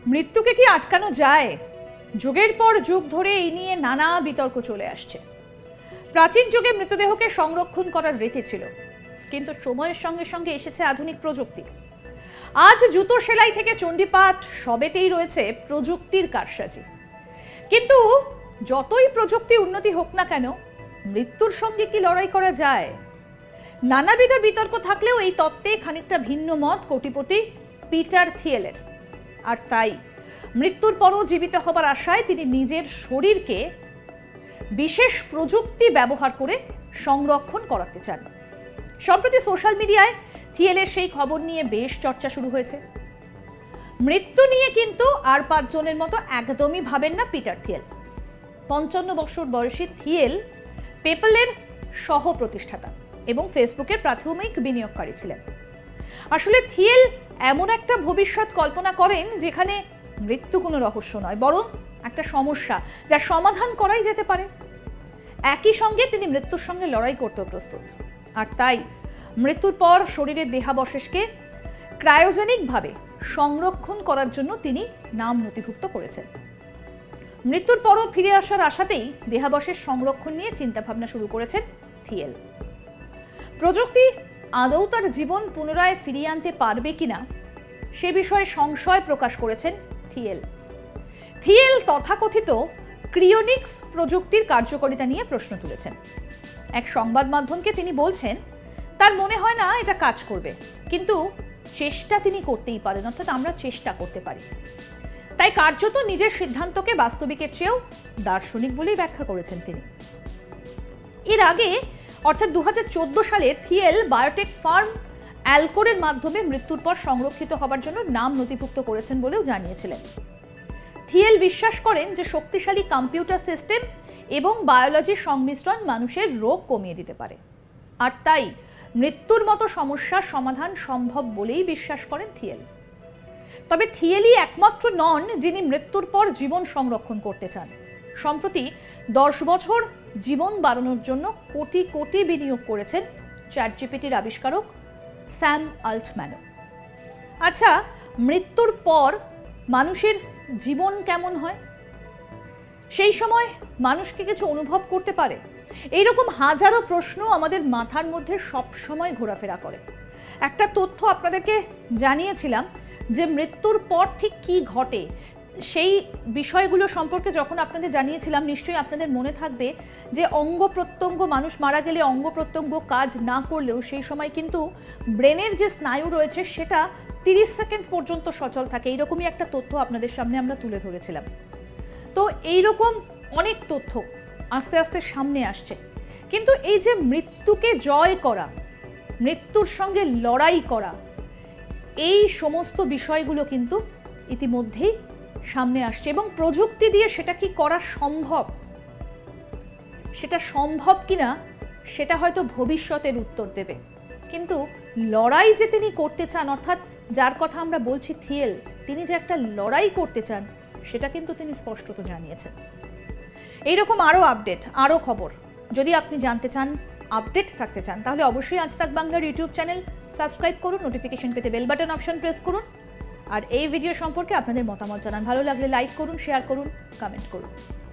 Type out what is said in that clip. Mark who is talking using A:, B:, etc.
A: মৃত্যুকে কি আটকানো যায়? যুগের পর যুগ ধরে এই নিয়ে নানা বিতর্ক চলে আসছে। প্রাচীন যুগে মৃতদেহকে সংরক্ষণ করার রীতি ছিল, কিন্তু সময়ের সঙ্গে সঙ্গে এসেছে আধুনিক প্রযুক্তি। আজ জুতো সেলাই থেকে চণ্ডীপাঠ সবেতেই রয়েছে প্রযুক্তির কারসাজি। কিন্তু যতই প্রযুক্তি উন্নতি হোক না কেন, মৃত্যুর সঙ্গে কি লড়াই করা যায়? নানাবিধ বিতর্ক থাকলেও এই তত্ত্বে খানিকটা ভিন্ন মত কোটিপতি পিটার থিয়েলের। আর তাই মৃত্যুর পরও জীবিত হবার আশায় তিনি নিজের শরীরকে বিশেষ প্রযুক্তি ব্যবহার করে সংরক্ষণ করাতে চান। সম্প্রতি সোশ্যাল মিডিয়ায় থিয়েলের সেই খবর নিয়ে বেশ চর্চা শুরু হয়েছে। মৃত্যু নিয়ে কিন্তু আর 5 জনের মতো একদমই ভাবেন না পিটার থিয়েল। 55 বছর বয়সী থিয়েল পেপলের সহ প্রতিষ্ঠাতা এবং ফেসবুকের প্রাথমিক বিনিয়োগকারী ছিলেন। আসলে থিয়েল এমন একটা ভবিষ্যৎ কল্পনা করেন যেখানে মৃত্যু কোনো রহস্য নয়, বরং একটা সমস্যা যার সমাধান করাই যেতে পারে। একই সঙ্গে তিনি মৃত্যুর সঙ্গে লড়াই করতেও প্রস্তুত। আর তাই মৃত্যুর পর শরীরের দেহাবশেষকে ক্রায়োজেনিকভাবে সংরক্ষণ করার জন্য তিনি নাম নথিভুক্ত করেছেন। মৃত্যুর পরও ফিরে আসার আশাতেই দেহাবশেষ সংরক্ষণ নিয়ে চিন্তাভাবনা শুরু করেছেন থিয়েল। প্রযুক্তি আদৌ তার জীবন পুনরায় ফিরিয়ে আনতে পারবে কিনা সে বিষয়ে সংশয় প্রকাশ করেছেন থিয়েল। থিয়েল তথাকথিত ক্রিওনিক্স প্রযুক্তির কার্যকারিতা নিয়ে প্রশ্ন তুলেছেন। এক সংবাদ মাধ্যমকে তিনি বলছেন, তার মনে হয় না এটা কাজ করবে, কিন্তু চেষ্টা তিনি করতেই পারেন, অর্থাৎ আমরা চেষ্টা করতে পারি। তাই কার্যত নিজের সিদ্ধান্তকে বাস্তবিকের চেয়েও দার্শনিক বলেই ব্যাখ্যা করেছেন তিনি। এর আগে অর্থাৎ 2014 সালে থিয়েল বায়োটেক ফার্ম অ্যালকোরের মাধ্যমে মৃত্যুর পর সংরক্ষিত হবার জন্য নাম নথিভুক্ত করেছেন বলেও জানিয়েছিলেন। থিয়েল বিশ্বাস করেন যে শক্তিশালী কম্পিউটার সিস্টেম এবং বায়োলজির সংমিশ্রণ মানুষের রোগ কমিয়ে দিতে পারে। আর তাই মৃত্যুর মতো সমস্যার সমাধান সম্ভব বলেই বিশ্বাস করেন থিয়েল। তবে থিয়েলই একমাত্র নন যিনি মৃত্যুর পর জীবন সংরক্ষণ করতে চান। সম্প্রতি 10 বছর জীবন বাড়ানোর জন্য কোটি কোটি বিনিয়োগ করেছেন চ্যাটজিপিটির আবিষ্কারক স্যাম আল্টম্যানও। আচ্ছা, মৃত্যুর পর মানুষের জীবন কেমন হয়? সেই সময় মানুষকে কিছু অনুভব করতে পারে? এইরকম হাজারো প্রশ্ন আমাদের মাথার মধ্যে সব সময় ঘোরাফেরা করে। একটা তথ্য আপনাদেরকে জানিয়েছিলাম যে মৃত্যুর পর ঠিক কি ঘটে, সেই বিষয়গুলো সম্পর্কে যখন আপনাদের জানিয়েছিলাম, নিশ্চয়ই আপনাদের মনে থাকবে যে অঙ্গ প্রত্যঙ্গ, মানুষ মারা গেলে অঙ্গ প্রত্যঙ্গ কাজ না করলেও সেই সময় কিন্তু ব্রেনের যে স্নায়ু রয়েছে সেটা 30 সেকেন্ড পর্যন্ত সচল থাকে। এইরকমই একটা তথ্য আপনাদের সামনে আমরা তুলে ধরেছিলাম। তো এইরকম অনেক তথ্য আস্তে আস্তে সামনে আসছে। কিন্তু এই যে মৃত্যুকে জয় করা, মৃত্যুর সঙ্গে লড়াই করা, এই সমস্ত বিষয়গুলো কিন্তু ইতিমধ্যেই সামনে আসছে এবং প্রযুক্তি দিয়ে সেটা কি করা সম্ভব, সেটা সম্ভব কিনা সেটা হয়তো ভবিষ্যতের উত্তর দেবে। কিন্তু লড়াই যে তিনি করতে চান, অর্থাৎ যার কথা আমরা বলছি থিয়েল, তিনি যে একটা লড়াই করতে চান সেটা কিন্তু তিনি স্পষ্টত জানিয়েছেন। এইরকম আরও আপডেট, আরও খবর যদি আপনি জানতে চান, আপডেট থাকতে চান, তাহলে অবশ্যই আজ তাক বাংলার ইউটিউব চ্যানেল সাবস্ক্রাইব করুন, নোটিফিকেশন পেতে বেল বাটন অপশন প্রেস করুন। আর এই ভিডিও সম্পর্কে আপনাদের মতামত জানান। ভালো লাগলে লাইক করুন, শেয়ার করুন, কমেন্ট করুন।